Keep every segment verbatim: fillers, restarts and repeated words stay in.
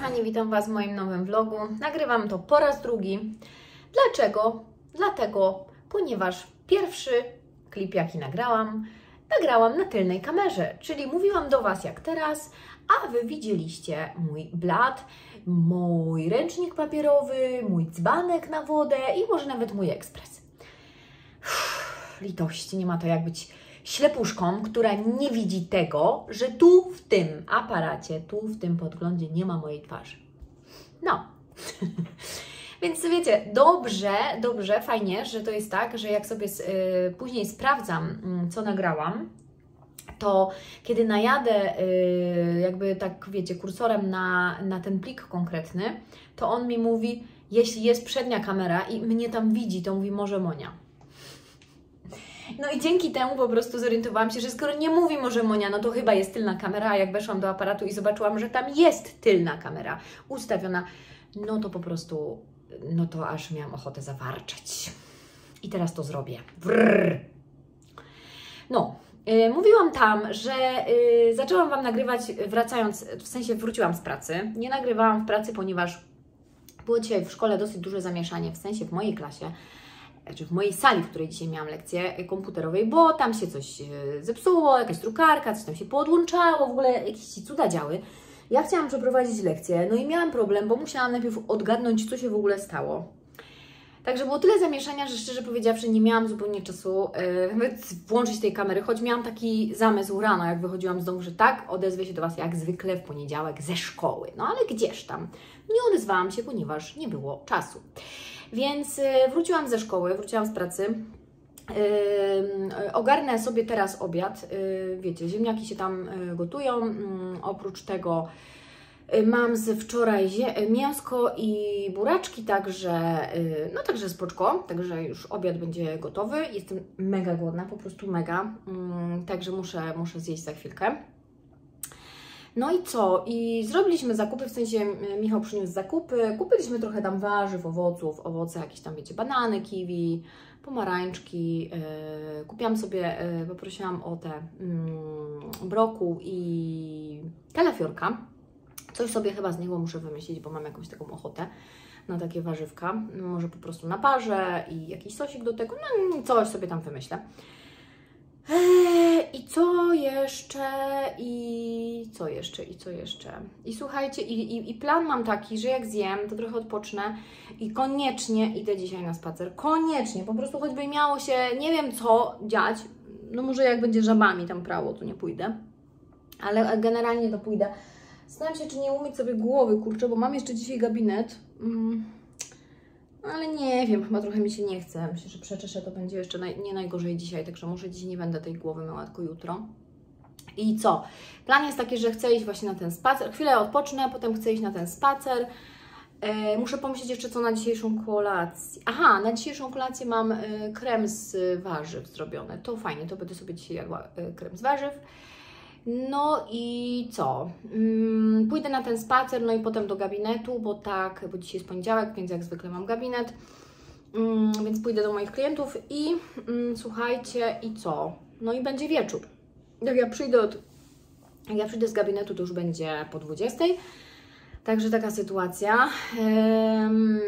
kochani, witam Was w moim nowym vlogu. Nagrywam to po raz drugi. Dlaczego? Dlatego, ponieważ pierwszy klip, jaki nagrałam, nagrałam na tylnej kamerze, czyli mówiłam do Was jak teraz, a Wy widzieliście mój blat, mój ręcznik papierowy, mój dzbanek na wodę i może nawet mój ekspres. Uff, litości, nie ma to jak być ślepuszką, która nie widzi tego, że tu w tym aparacie, tu w tym podglądzie nie ma mojej twarzy. No. Więc wiecie, dobrze, dobrze, fajnie, że to jest tak, że jak sobie y, później sprawdzam, y, co nagrałam, to kiedy najadę y, jakby tak, wiecie, kursorem na, na ten plik konkretny, to on mi mówi, jeśli jest przednia kamera i mnie tam widzi, to mówi może Monia. No i dzięki temu po prostu zorientowałam się, że skoro nie mówi może Monia, no to chyba jest tylna kamera, a jak weszłam do aparatu i zobaczyłam, że tam jest tylna kamera ustawiona, no to po prostu, no to aż miałam ochotę zawarczeć. I teraz to zrobię. Brrr. No, yy, mówiłam tam, że yy, zaczęłam Wam nagrywać wracając, w sensie wróciłam z pracy. Nie nagrywałam w pracy, ponieważ było dzisiaj w szkole dosyć duże zamieszanie, w sensie w mojej klasie, czy w mojej sali, w której dzisiaj miałam lekcję komputerowej, bo tam się coś zepsuło, jakaś drukarka, coś tam się poodłączało, w ogóle jakieś cuda działy. Ja chciałam przeprowadzić lekcję, no i miałam problem, bo musiałam najpierw odgadnąć, co się w ogóle stało. Także było tyle zamieszania, że szczerze powiedziawszy nie miałam zupełnie czasu yy, włączyć tej kamery, choć miałam taki zamysł rano, jak wychodziłam z domu, że tak, odezwę się do Was jak zwykle w poniedziałek ze szkoły. No ale gdzież tam? Nie odezwałam się, ponieważ nie było czasu. Więc wróciłam ze szkoły, wróciłam z pracy, yy, ogarnę sobie teraz obiad, yy, wiecie, ziemniaki się tam gotują, yy, oprócz tego yy, mam z wczoraj mięsko i buraczki, także, yy, no także spoczko, także już obiad będzie gotowy, jestem mega głodna, po prostu mega, yy, także muszę, muszę zjeść za chwilkę. No i co? I zrobiliśmy zakupy, w sensie Michał przyniósł zakupy, kupiliśmy trochę tam warzyw, owoców, owoce, jakieś tam, wiecie, banany, kiwi, pomarańczki. Yy, kupiłam sobie, yy, poprosiłam o te yy, brokuł i kalafiorka. Coś sobie chyba z niego muszę wymyślić, bo mam jakąś taką ochotę na takie warzywka. Może po prostu na parze i jakiś sosik do tego, no coś sobie tam wymyślę. I co jeszcze, i co jeszcze, i co jeszcze. I słuchajcie, i, i, i plan mam taki, że jak zjem, to trochę odpocznę i koniecznie idę dzisiaj na spacer. Koniecznie, po prostu choćby miało się, nie wiem co dziać, no może jak będzie żabami tam prawo, to nie pójdę, ale generalnie to pójdę. Zastanawiam się, czy nie umyć sobie głowy, kurczę, bo mam jeszcze dzisiaj gabinet. Mm. Ale nie wiem, chyba trochę mi się nie chce. Myślę, że przeczeszę to będzie jeszcze naj, nie najgorzej dzisiaj, także może dziś nie będę tej głowy myła, tylko jutro. I co? Plan jest taki, że chcę iść właśnie na ten spacer. Chwilę odpocznę, potem chcę iść na ten spacer. E, muszę pomyśleć jeszcze, co na dzisiejszą kolację. Aha, na dzisiejszą kolację mam e, krem z warzyw zrobiony. To fajnie, to będę sobie dzisiaj jadła e, krem z warzyw. No i co? Hmm, pójdę na ten spacer, no i potem do gabinetu, bo tak, bo dzisiaj jest poniedziałek, więc jak zwykle mam gabinet, hmm, więc pójdę do moich klientów i hmm, słuchajcie, i co? No i będzie wieczór. Jak ja przyjdę od, jak ja przyjdę z gabinetu, to już będzie po dwudziestej, także taka sytuacja. Hmm,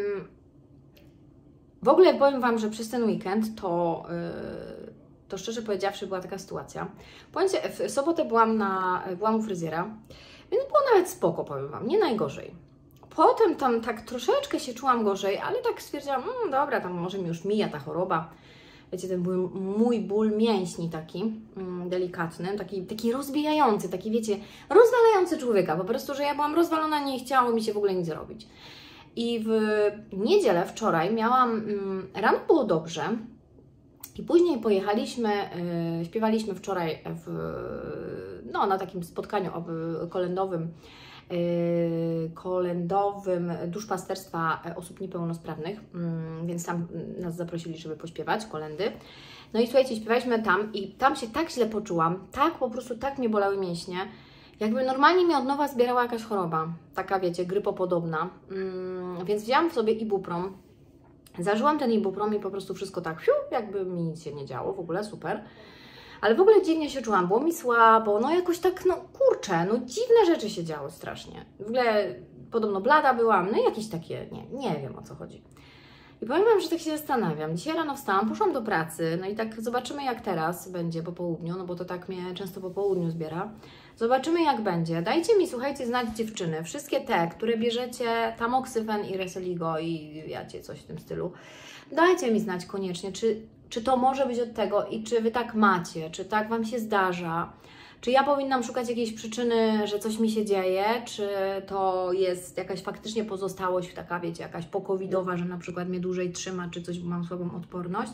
w ogóle powiem Wam, że przez ten weekend to... Yy, to szczerze powiedziawszy była taka sytuacja. Powiem, w sobotę byłam, na, byłam u fryzjera, więc było nawet spoko, powiem Wam, nie najgorzej. Potem tam tak troszeczkę się czułam gorzej, ale tak stwierdziłam, mmm, dobra, tam może mi już mija ta choroba. Wiecie, ten był mój ból mięśni taki mm, delikatny, taki, taki rozbijający, taki wiecie, rozwalający człowieka. Po prostu, że ja byłam rozwalona, nie chciało mi się w ogóle nic zrobić. I w niedzielę, wczoraj miałam, mm, rano było dobrze, i później pojechaliśmy, yy, śpiewaliśmy wczoraj w, no, na takim spotkaniu kolędowym, yy, kolędowym duszpasterstwa osób niepełnosprawnych, yy, więc tam nas zaprosili, żeby pośpiewać kolędy. No i słuchajcie, śpiewaliśmy tam i tam się tak źle poczułam, tak po prostu, tak mnie bolały mięśnie, jakby normalnie mnie od nowa zbierała jakaś choroba, taka wiecie, grypopodobna, yy, więc wzięłam sobie ibuprom. Zażyłam ten ibuprom i po prostu wszystko tak, fiu, jakby mi nic się nie działo, w ogóle super. Ale w ogóle dziwnie się czułam, było mi słabo, no jakoś tak, no kurczę, no dziwne rzeczy się działy strasznie. W ogóle podobno blada byłam, no i jakieś takie, nie, nie wiem o co chodzi. I powiem Wam, że tak się zastanawiam. Dzisiaj rano wstałam, poszłam do pracy, no i tak zobaczymy jak teraz będzie po południu, no bo to tak mnie często po południu zbiera. Zobaczymy jak będzie. Dajcie mi, słuchajcie, znać dziewczyny, wszystkie te, które bierzecie Tamoxyfen i Reseligo i wiecie, coś w tym stylu. Dajcie mi znać koniecznie, czy, czy to może być od tego i czy Wy tak macie, czy tak Wam się zdarza. Czy ja powinnam szukać jakiejś przyczyny, że coś mi się dzieje, czy to jest jakaś faktycznie pozostałość taka, wiecie, jakaś pokowidowa, że na przykład mnie dłużej trzyma, czy coś, bo mam słabą odporność.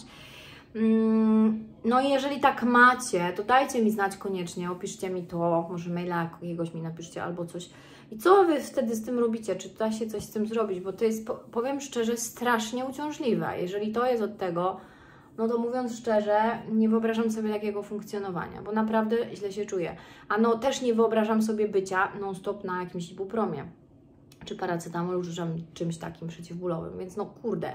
No i jeżeli tak macie, to dajcie mi znać koniecznie, opiszcie mi to, może maila jakiegoś mi napiszcie albo coś. I co Wy wtedy z tym robicie? Czy da się coś z tym zrobić? Bo to jest, powiem szczerze, strasznie uciążliwe. Jeżeli to jest od tego, no to mówiąc szczerze, nie wyobrażam sobie takiego funkcjonowania, bo naprawdę źle się czuję. A no też nie wyobrażam sobie bycia non-stop na jakimś ibupromie, czy paracetamolu, czy czymś takim przeciwbólowym, więc no kurde.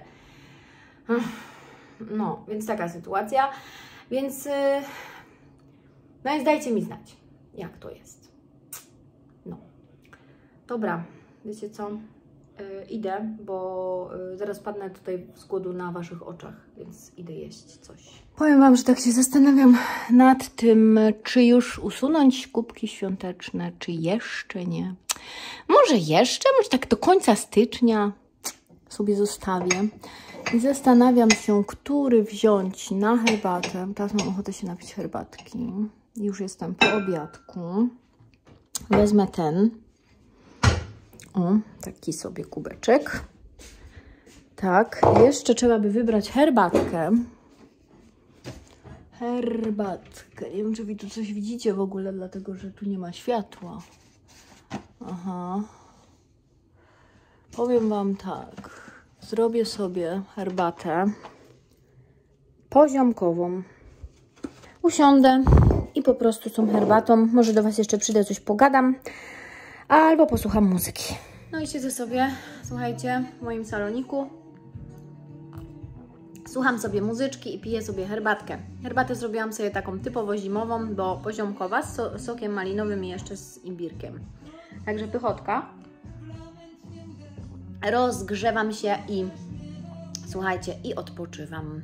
No, więc taka sytuacja. Więc, yy, no więc dajcie mi znać, jak to jest. No. Dobra, wiecie co? Yy, idę, bo yy, zaraz padnę tutaj z głodu na Waszych oczach, więc idę jeść coś. Powiem Wam, że tak się zastanawiam nad tym, czy już usunąć kubki świąteczne, czy jeszcze nie. Może jeszcze, może tak do końca stycznia sobie zostawię. I zastanawiam się, który wziąć na herbatę. Teraz mam ochotę się napić herbatki. Już jestem po obiadku. Wezmę ten. O, taki sobie kubeczek. Tak, jeszcze trzeba by wybrać herbatkę. Herbatkę. Nie wiem, czy Wy tu coś widzicie w ogóle, dlatego że tu nie ma światła. Aha. Powiem Wam tak. Zrobię sobie herbatę poziomkową. Usiądę i po prostu z tą herbatą, może do Was jeszcze przyjdę, coś pogadam, albo posłucham muzyki. No i siedzę sobie, słuchajcie, w moim saloniku. Słucham sobie muzyczki i piję sobie herbatkę. Herbatę zrobiłam sobie taką typowo zimową, bo poziomkowa, z so sokiem malinowym i jeszcze z imbirkiem. Także pychotka. Rozgrzewam się i słuchajcie, i odpoczywam.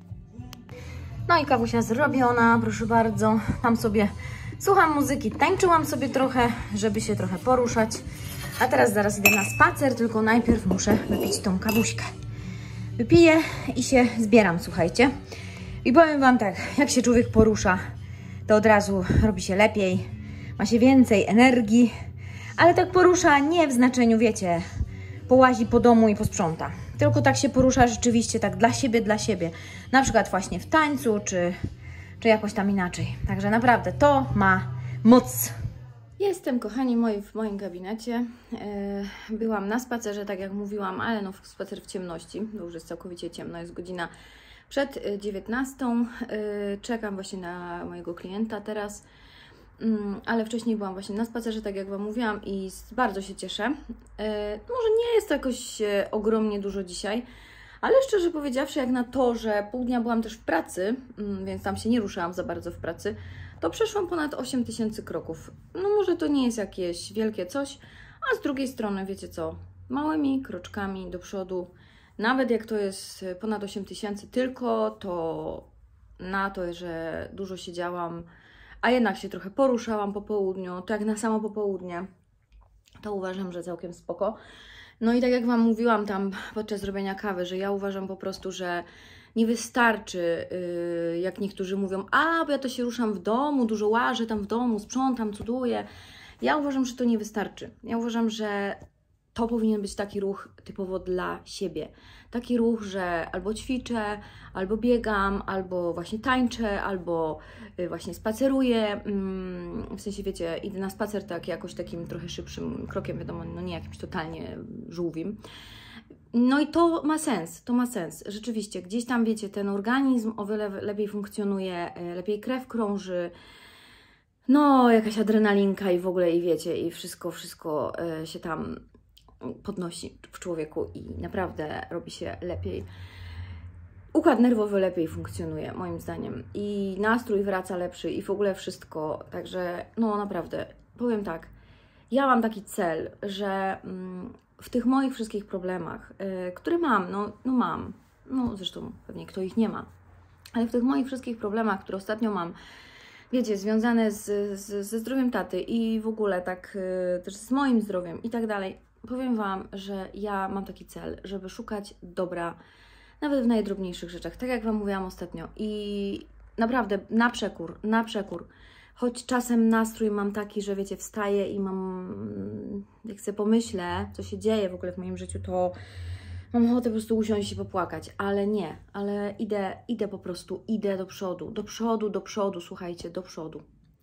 No i kawusia zrobiona, proszę bardzo. Tam sobie słucham muzyki, tańczyłam sobie trochę, żeby się trochę poruszać. A teraz zaraz idę na spacer, tylko najpierw muszę wypić tą kawuśkę. Wypiję i się zbieram, słuchajcie. I powiem Wam tak, jak się człowiek porusza, to od razu robi się lepiej, ma się więcej energii, ale tak porusza nie w znaczeniu, wiecie, połazi po domu i posprząta. Tylko tak się porusza rzeczywiście tak dla siebie, dla siebie. Na przykład właśnie w tańcu, czy, czy jakoś tam inaczej. Także naprawdę to ma moc. Jestem, kochani moi, w moim gabinecie. Yy, byłam na spacerze, tak jak mówiłam, ale no spacer w ciemności, bo już jest całkowicie ciemno, jest godzina przed dziewiętnastą. Yy, czekam właśnie na mojego klienta teraz. Ale wcześniej byłam właśnie na spacerze, tak jak Wam mówiłam, i bardzo się cieszę. Może nie jest to jakoś ogromnie dużo dzisiaj, ale szczerze powiedziawszy, jak na to, że pół dnia byłam też w pracy, więc tam się nie ruszałam za bardzo w pracy, to przeszłam ponad osiem tysięcy kroków. No może to nie jest jakieś wielkie coś, a z drugiej strony, wiecie co, małymi kroczkami do przodu, nawet jak to jest ponad osiem tysięcy, tylko to na to, że dużo siedziałam, a jednak się trochę poruszałam po południu, to jak na samo popołudnie, to uważam, że całkiem spoko. No i tak jak Wam mówiłam tam podczas robienia kawy, że ja uważam po prostu, że nie wystarczy, yy, jak niektórzy mówią, a bo ja to się ruszam w domu, dużo łażę tam w domu, sprzątam, cuduję. Ja uważam, że to nie wystarczy. Ja uważam, że to powinien być taki ruch typowo dla siebie. Taki ruch, że albo ćwiczę, albo biegam, albo właśnie tańczę, albo właśnie spaceruję. W sensie, wiecie, idę na spacer tak jakoś takim trochę szybszym krokiem, wiadomo, no nie jakimś totalnie żółwim. No i to ma sens, to ma sens. Rzeczywiście, gdzieś tam, wiecie, ten organizm o wiele lepiej funkcjonuje, lepiej krew krąży, no jakaś adrenalinka i w ogóle, i wiecie, i wszystko, wszystko się tam podnosi w człowieku i naprawdę robi się lepiej. Układ nerwowy lepiej funkcjonuje, moim zdaniem. I nastrój wraca lepszy i w ogóle wszystko. Także, no naprawdę, powiem tak, ja mam taki cel, że w tych moich wszystkich problemach, które mam, no, no mam, no zresztą pewnie kto ich nie ma, ale w tych moich wszystkich problemach, które ostatnio mam, wiecie, związane z, z, ze zdrowiem taty i w ogóle tak też z moim zdrowiem i tak dalej, powiem Wam, że ja mam taki cel, żeby szukać dobra nawet w najdrobniejszych rzeczach, tak jak Wam mówiłam ostatnio i naprawdę na przekór, na przekór. Choć czasem nastrój mam taki, że wiecie, wstaję i mam, jak sobie pomyślę, co się dzieje w ogóle w moim życiu, to mam ochotę po prostu usiąść i popłakać, ale nie, ale idę, idę po prostu, idę do przodu, do przodu, do przodu, słuchajcie, do przodu.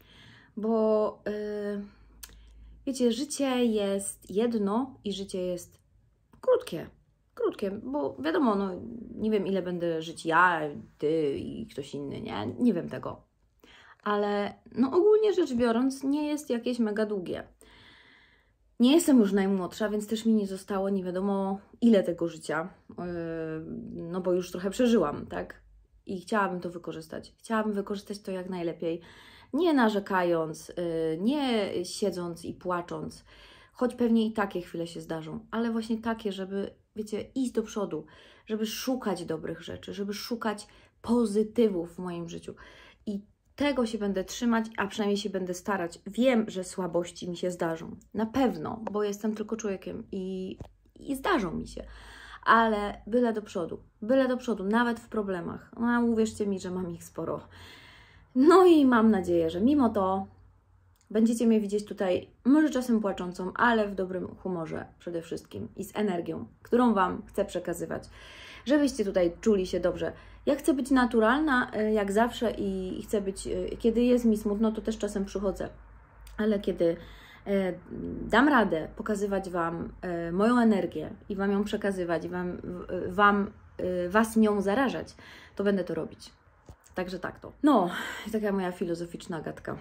Bo yy, wiecie, życie jest jedno i życie jest krótkie, krótkie, bo wiadomo, no nie wiem ile będę żyć ja, Ty i ktoś inny, nie, nie wiem tego. Ale no ogólnie rzecz biorąc nie jest jakieś mega długie. Nie jestem już najmłodsza, więc też mi nie zostało nie wiadomo ile tego życia, yy, no bo już trochę przeżyłam, tak? I chciałabym to wykorzystać. Chciałabym wykorzystać to jak najlepiej, nie narzekając, yy, nie siedząc i płacząc, choć pewnie i takie chwile się zdarzą, ale właśnie takie, żeby, wiecie, iść do przodu, żeby szukać dobrych rzeczy, żeby szukać pozytywów w moim życiu. I tego się będę trzymać, a przynajmniej się będę starać. Wiem, że słabości mi się zdarzą. Na pewno, bo jestem tylko człowiekiem i, i zdarzą mi się. Ale byle do przodu. Byle do przodu, nawet w problemach. No, uwierzcie mi, że mam ich sporo. No i mam nadzieję, że mimo to będziecie mnie widzieć tutaj, może czasem płaczącą, ale w dobrym humorze przede wszystkim i z energią, którą Wam chcę przekazywać. Żebyście tutaj czuli się dobrze. Ja chcę być naturalna, jak zawsze i chcę być, kiedy jest mi smutno, to też czasem przychodzę, ale kiedy dam radę pokazywać Wam moją energię i Wam ją przekazywać, i wam, wam, Was nią zarażać, to będę to robić. Także tak to. No, taka moja filozoficzna gadka.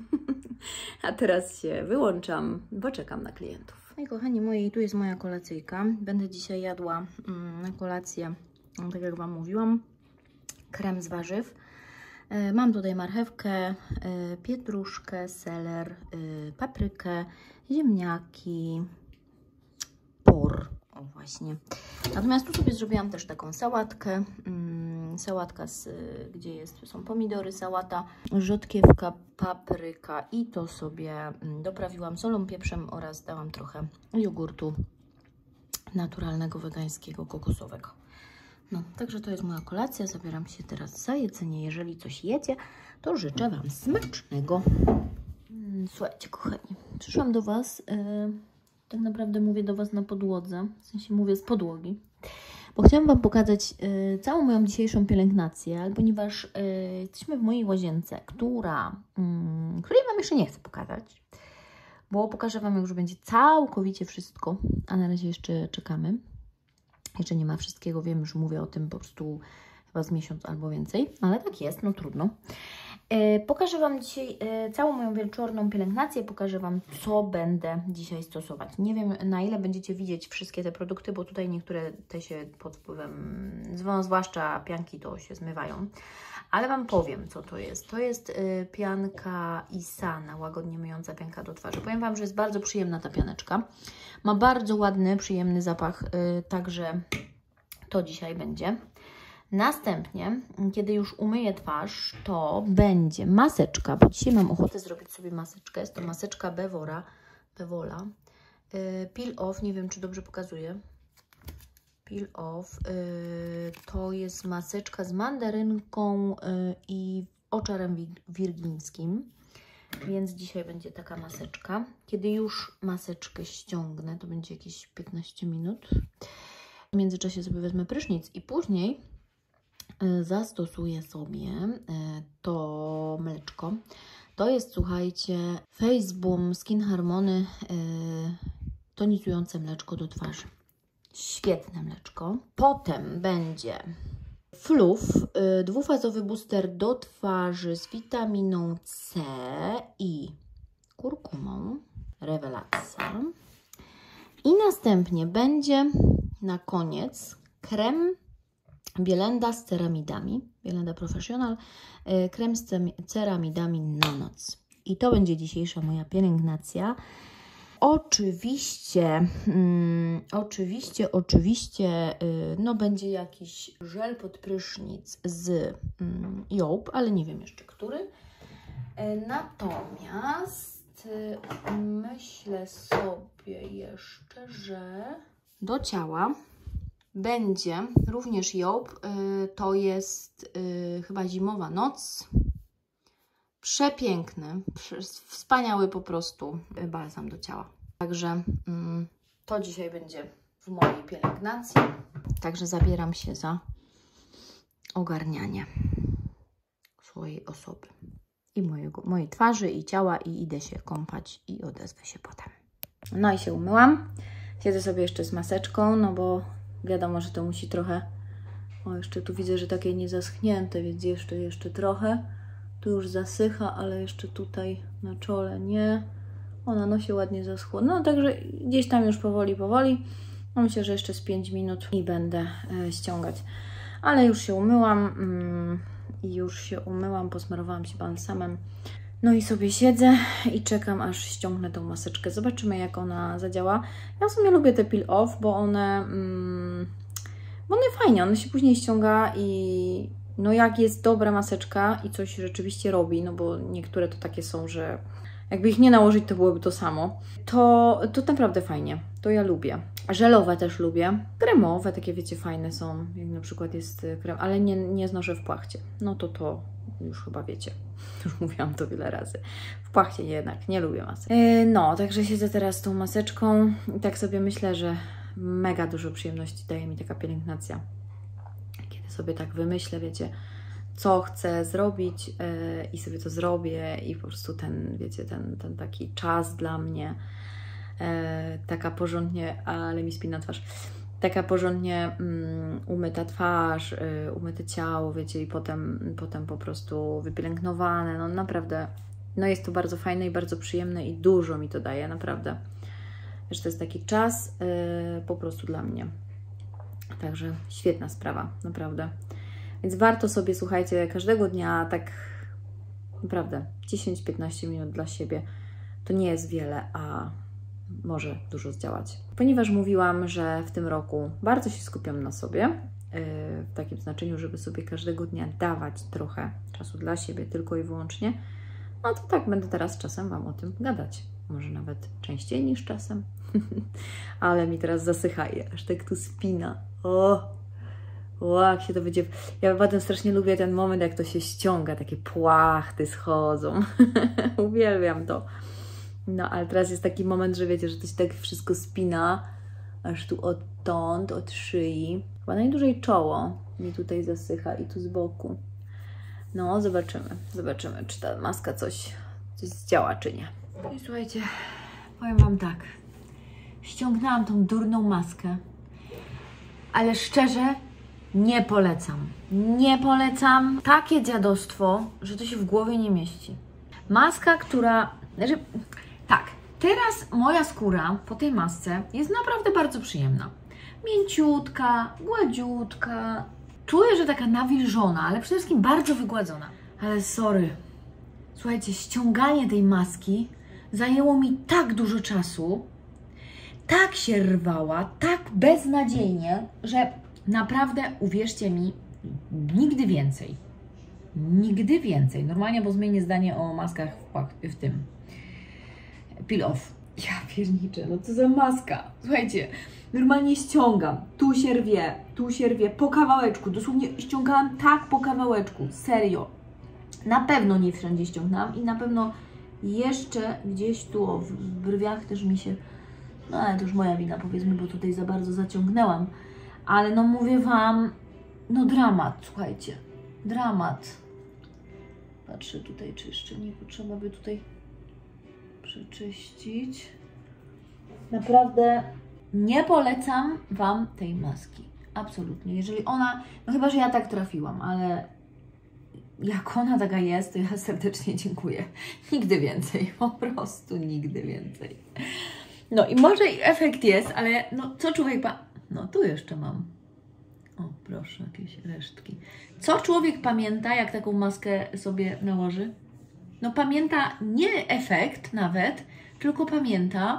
A teraz się wyłączam, bo czekam na klientów. No i kochani moi, tu jest moja kolacyjka. Będę dzisiaj jadła mm, na kolację, tak jak Wam mówiłam, krem z warzyw. E, mam tutaj marchewkę, e, pietruszkę, seler, e, paprykę, ziemniaki, por. O właśnie. Natomiast tu sobie zrobiłam też taką sałatkę. Mm, sałatka, z, gdzie jest, są pomidory, sałata, rzodkiewka, papryka i to sobie doprawiłam solą, pieprzem oraz dałam trochę jogurtu naturalnego, wegańskiego, kokosowego. No, także to jest moja kolacja. Zabieram się teraz za jedzenie. Jeżeli coś jecie, to życzę Wam smacznego. Słuchajcie, kochani, przyszłam do Was, yy, tak naprawdę mówię do Was na podłodze, w sensie mówię z podłogi, bo chciałam Wam pokazać yy, całą moją dzisiejszą pielęgnację, ale ponieważ yy, jesteśmy w mojej łazience, która, yy, której Wam jeszcze nie chcę pokazać, bo pokażę Wam, jak już będzie całkowicie wszystko, a na razie jeszcze czekamy. Jeszcze nie ma wszystkiego, wiem, już mówię o tym po prostu chyba z miesiąc albo więcej, ale tak jest, no trudno. E, pokażę Wam dzisiaj e, całą moją wieczorną pielęgnację, pokażę Wam, co będę dzisiaj stosować. Nie wiem, na ile będziecie widzieć wszystkie te produkty, bo tutaj niektóre te się pod wpływem, zwłaszcza pianki, to się zmywają. Ale Wam powiem, co to jest. To jest y, pianka Isana, łagodnie myjąca pianka do twarzy. Powiem Wam, że jest bardzo przyjemna ta pianeczka. Ma bardzo ładny, przyjemny zapach, y, także to dzisiaj będzie. Następnie, kiedy już umyję twarz, to będzie maseczka, bo dzisiaj mam ochotę zrobić sobie maseczkę. Jest to maseczka Bewora, Bewola. Y, peel off, nie wiem, czy dobrze pokazuję. Peel off. Yy, to jest maseczka z mandarynką yy, i oczarem wirgińskim, więc dzisiaj będzie taka maseczka. Kiedy już maseczkę ściągnę, to będzie jakieś piętnaście minut. W międzyczasie sobie wezmę prysznic i później yy, zastosuję sobie yy, to mleczko. To jest, słuchajcie, Face Boom Skin Harmony yy, tonizujące mleczko do twarzy. Świetne mleczko. Potem będzie Fluff, y, dwufazowy booster do twarzy z witaminą C i kurkumą. Rewelacja. I następnie będzie na koniec krem Bielenda z ceramidami. Bielenda Professional. Y, krem z ceramidami na noc. I to będzie dzisiejsza moja pielęgnacja. oczywiście, mm, oczywiście, oczywiście, yy, no będzie jakiś żel pod prysznic z mm, Joop, ale nie wiem jeszcze który. Yy, natomiast yy, myślę sobie jeszcze, że do ciała będzie również Joop. Yy, to jest yy, chyba Zimowa noc. Przepiękny, wspaniały po prostu balsam do ciała. Także mm, to dzisiaj będzie w mojej pielęgnacji. Także zabieram się za ogarnianie swojej osoby i mojego, mojej twarzy i ciała i idę się kąpać i odezwę się potem. No i się umyłam. Siedzę sobie jeszcze z maseczką, no bo wiadomo, że to musi trochę... O, jeszcze tu widzę, że takie niezaschnięte, więc jeszcze, jeszcze trochę. Tu już zasycha, ale jeszcze tutaj na czole nie. O, na nosie ładnie zaschło. No, także gdzieś tam już powoli, powoli. No, myślę, że jeszcze z pięć minut i będę e, ściągać. Ale już się umyłam. Mm, już się umyłam, posmarowałam się balsamem. No i sobie siedzę i czekam, aż ściągnę tą maseczkę. Zobaczymy, jak ona zadziała. Ja w sumie lubię te peel off, bo one... Mm, bo one fajnie, one się później ściąga i... No jak jest dobra maseczka i coś rzeczywiście robi, no bo niektóre to takie są, że jakby ich nie nałożyć, to byłoby to samo, to, to naprawdę fajnie, to ja lubię. Żelowe też lubię, kremowe takie wiecie fajne są, jak na przykład jest krem, ale nie, nie znoszę w płachcie, no to to już chyba wiecie, już mówiłam to wiele razy, w płachcie jednak nie lubię masek. Yy, no, także siedzę teraz z tą maseczką i tak sobie myślę, że mega dużo przyjemności daje mi taka pielęgnacja. Sobie tak wymyślę, wiecie, co chcę zrobić yy, i sobie to zrobię i po prostu ten, wiecie, ten, ten taki czas dla mnie, yy, taka porządnie, ale mi spina twarz, taka porządnie um, umyta twarz, yy, umyte ciało, wiecie, i potem, potem po prostu wypielęgnowane, no naprawdę, no jest to bardzo fajne i bardzo przyjemne i dużo mi to daje, naprawdę, że to jest taki czas yy, po prostu dla mnie. Także świetna sprawa, naprawdę. Więc warto sobie, słuchajcie, każdego dnia tak naprawdę dziesięć piętnaście minut dla siebie. To nie jest wiele, a może dużo zdziałać. Ponieważ mówiłam, że w tym roku bardzo się skupiam na sobie, yy, w takim znaczeniu, żeby sobie każdego dnia dawać trochę czasu dla siebie tylko i wyłącznie, no to tak będę teraz czasem Wam o tym gadać. Może nawet częściej niż czasem. Ale mi teraz zasycha i aż tak tu spina. O, o, jak się to będzie... Ja potem strasznie lubię ten moment, jak to się ściąga, takie płachty schodzą. Uwielbiam to. No, ale teraz jest taki moment, że wiecie, że to się tak wszystko spina, aż tu odtąd, od szyi. Chyba najdłużej czoło mi tutaj zasycha i tu z boku. No, zobaczymy. Zobaczymy, czy ta maska coś, coś zdziała, czy nie. I słuchajcie, powiem Wam tak. Ściągnęłam tą durną maskę. Ale szczerze, nie polecam. Nie polecam. Takie dziadostwo, że to się w głowie nie mieści. Maska, która... Znaczy, tak, teraz moja skóra po tej masce jest naprawdę bardzo przyjemna. Mięciutka, gładziutka. Czuję, że taka nawilżona, ale przede wszystkim bardzo wygładzona. Ale sorry. Słuchajcie, ściąganie tej maski zajęło mi tak dużo czasu, tak się rwała, tak beznadziejnie, że naprawdę, uwierzcie mi, nigdy więcej. Nigdy więcej. Normalnie, bo zmienię zdanie o maskach w, w tym. Peel off. Ja pierniczę, no co za maska. Słuchajcie, normalnie ściągam. Tu się rwie, tu się rwie, po kawałeczku. Dosłownie ściągałam tak po kawałeczku. Serio. Na pewno nie wszędzie ściągnęłam i na pewno jeszcze gdzieś tu o, w brwiach też mi się... No ale to już moja wina, powiedzmy, bo tutaj za bardzo zaciągnęłam. Ale no mówię Wam, no dramat, słuchajcie. Dramat. Patrzę tutaj, czy jeszcze nie potrzeba by tutaj przeczyścić. Naprawdę nie polecam Wam tej maski. Absolutnie. Jeżeli ona, no chyba, że ja tak trafiłam, ale jak ona taka jest, to ja serdecznie dziękuję. Nigdy więcej, po prostu nigdy więcej. No i może i efekt jest, ale no co człowiek pa... No tu jeszcze mam. O, proszę, jakieś resztki. Co człowiek pamięta, jak taką maskę sobie nałoży? No pamięta nie efekt nawet, tylko pamięta to,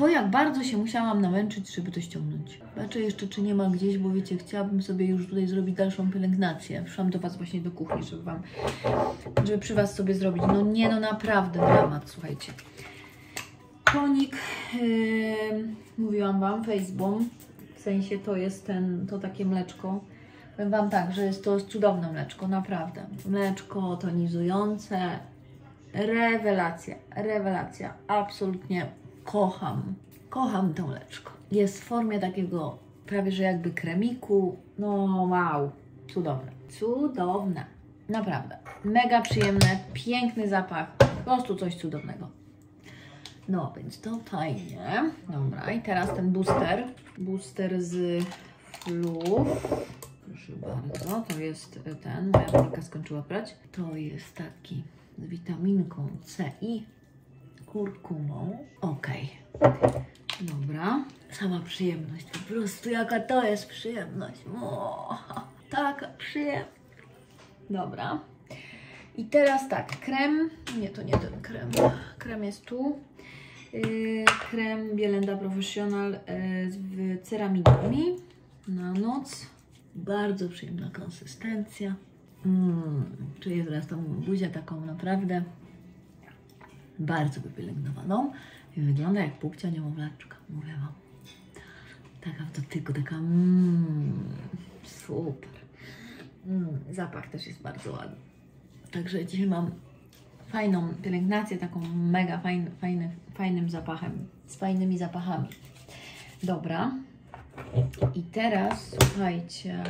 to jak bardzo się musiałam namęczyć, żeby to ściągnąć. Patrzę jeszcze, czy nie ma gdzieś, bo wiecie, chciałabym sobie już tutaj zrobić dalszą pielęgnację. Przyszłam do Was właśnie do kuchni, żeby Wam, żeby przy Was sobie zrobić. No nie, no naprawdę dramat, słuchajcie. Tonik, yy, mówiłam Wam, Facebomb, w sensie to jest ten, to takie mleczko. Powiem Wam tak, że jest to cudowne mleczko, naprawdę. Mleczko tonizujące, rewelacja, rewelacja, absolutnie kocham, kocham to mleczko. Jest w formie takiego prawie, że jakby kremiku, no wow, cudowne, cudowne, naprawdę. Mega przyjemne, piękny zapach, po prostu coś cudownego. No, więc to fajnie. Dobra, i teraz ten booster, booster z Fluf. Proszę bardzo, to jest ten, moja Monika skończyła brać. To jest taki z witaminką C i kurkumą. Ok, dobra. Sama przyjemność, po prostu jaka to jest przyjemność. O, taka przyjemność. Dobra. I teraz tak, krem, nie, to nie ten krem, krem jest tu. Yy, krem Bielenda Professional yy, z ceramidami na noc. Bardzo przyjemna konsystencja. Mm, czuję teraz tą buzię taką naprawdę bardzo wypielęgnowaną. I wygląda jak pupcia niemowlaczka, mówię Wam. Taka w dotyku, taka mm, super. Mm, zapach też jest bardzo ładny. Także dzisiaj mam fajną pielęgnację, taką mega fajny, fajny, fajnym zapachem, z fajnymi zapachami. Dobra. I teraz słuchajcie,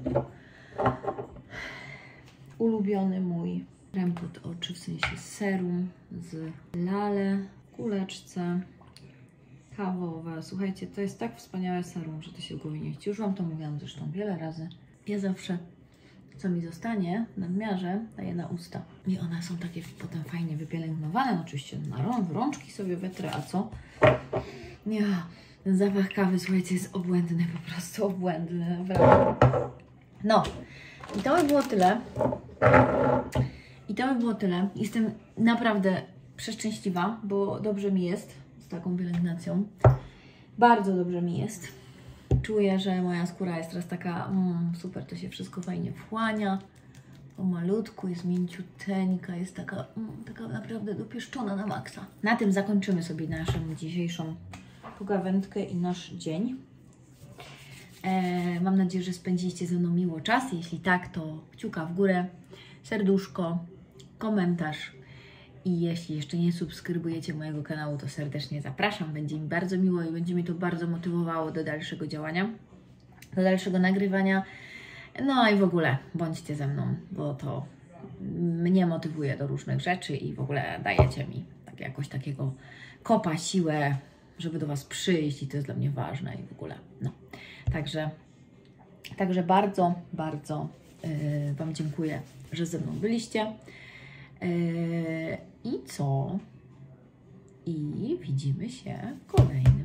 ulubiony mój krem pod oczy, w sensie serum z Lale, kuleczce kawowe. Słuchajcie, to jest tak wspaniałe serum, że to się głowie nie chce. Już Wam to mówiłam zresztą wiele razy. Ja zawsze, co mi zostanie w nadmiarze, daję na usta. I one są takie potem fajnie wypielęgnowane. No, oczywiście na rąk, w rączki sobie wetrę, a co? Nie. Ten zapach kawy, słuchajcie, jest obłędny, po prostu obłędny, naprawdę. No, i to by było tyle. I to by było tyle. Jestem naprawdę przeszczęśliwa, bo dobrze mi jest z taką pielęgnacją. Bardzo dobrze mi jest. Czuję, że moja skóra jest teraz taka, mm, super, to się wszystko fajnie wchłania. Pomalutku, jest mięciuteńka, jest taka, mm, taka naprawdę dopieszczona na maksa. Na tym zakończymy sobie naszą dzisiejszą pogawędkę i nasz dzień. E, mam nadzieję, że spędziliście ze mną miło czas. Jeśli tak, to kciuka w górę, serduszko, komentarz. I jeśli jeszcze nie subskrybujecie mojego kanału, to serdecznie zapraszam. Będzie mi bardzo miło i będzie mi to bardzo motywowało do dalszego działania, do dalszego nagrywania. No i w ogóle bądźcie ze mną, bo to mnie motywuje do różnych rzeczy i w ogóle dajecie mi tak jakoś takiego kopa, siłę, żeby do Was przyjść i to jest dla mnie ważne i w ogóle, no. Także, także bardzo, bardzo yy, Wam dziękuję, że ze mną byliście. Yy, I co? I widzimy się w kolejnym